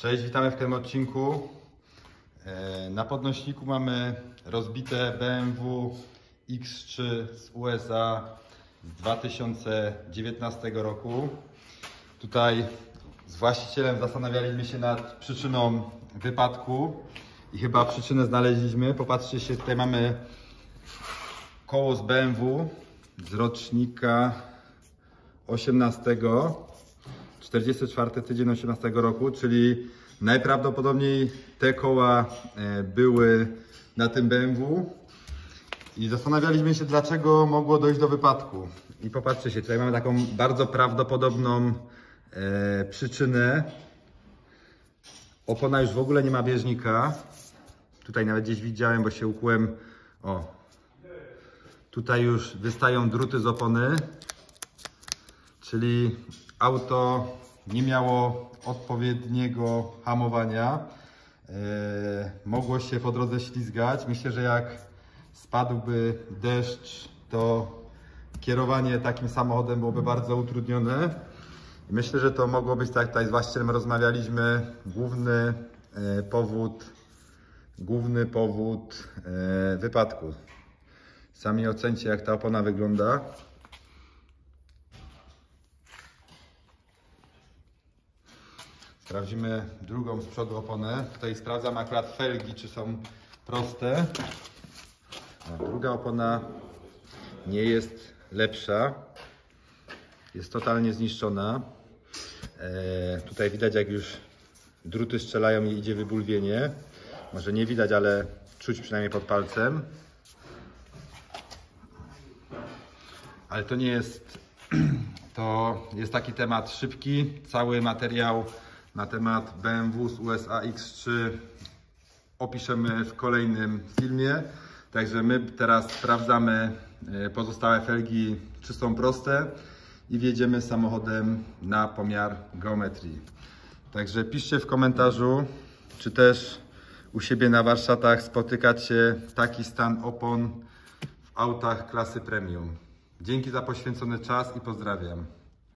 Cześć, witamy w tym odcinku. Na podnośniku mamy rozbite BMW X3 z USA z 2019 roku. Tutaj z właścicielem zastanawialiśmy się nad przyczyną wypadku i chyba przyczynę znaleźliśmy. Popatrzcie się, tutaj mamy koło z BMW z rocznika 18. 44 tydzień 18 roku, czyli najprawdopodobniej te koła były na tym BMW i zastanawialiśmy się, dlaczego mogło dojść do wypadku. I popatrzcie się, tutaj mamy taką bardzo prawdopodobną przyczynę. Opona już w ogóle nie ma bieżnika. Tutaj nawet gdzieś widziałem, bo się ukłułem. O, tutaj już wystają druty z opony, czyli auto nie miało odpowiedniego hamowania. Mogło się po drodze ślizgać. Myślę, że jak spadłby deszcz, to kierowanie takim samochodem byłoby bardzo utrudnione. Myślę, że to mogło być, tak jak tutaj z właścicielem rozmawialiśmy, główny powód wypadku. Sami ocencie, jak ta opona wygląda. Sprawdzimy drugą z przodu oponę. Tutaj sprawdzam akurat felgi, czy są proste. A druga opona nie jest lepsza. Jest totalnie zniszczona. Tutaj widać, jak już druty strzelają i idzie wybulwienie. Może nie widać, ale czuć przynajmniej pod palcem. Ale to nie jest... To jest taki temat szybki. Cały materiał na temat BMW z USA X3 opiszemy w kolejnym filmie. Także my teraz sprawdzamy pozostałe felgi, czy są proste i wjedziemy samochodem na pomiar geometrii. Także piszcie w komentarzu, czy też u siebie na warsztatach spotykacie taki stan opon w autach klasy premium. Dzięki za poświęcony czas i pozdrawiam.